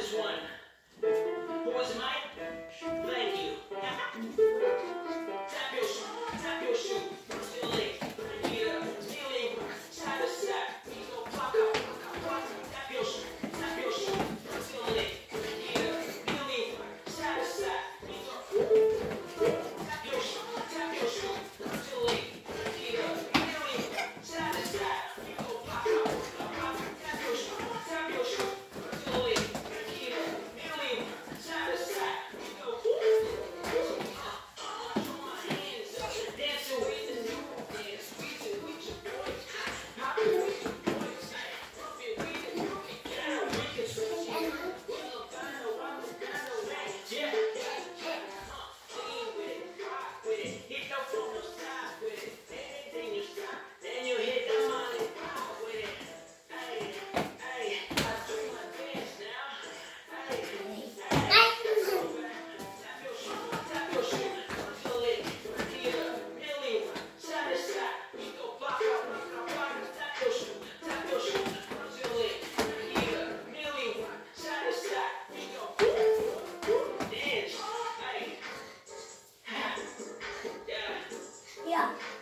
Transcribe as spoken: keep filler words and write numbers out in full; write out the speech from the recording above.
this one. Who was mine? Thank you. Tap your shoe, tap your shoe. Still leg, yeah, still leg, side to side. Please don't block out, block out, block out. Tap your shoe, tap your shoe. Still leg, yeah, still leg, side to side. Please don't tap your shoe, tap your shoe. Still leg, yeah, still leg, side to side. Please don't block out, block out. Tap your shoe, tap your shoe. Still leg, yeah, still leg, side to side. Please don't Yeah.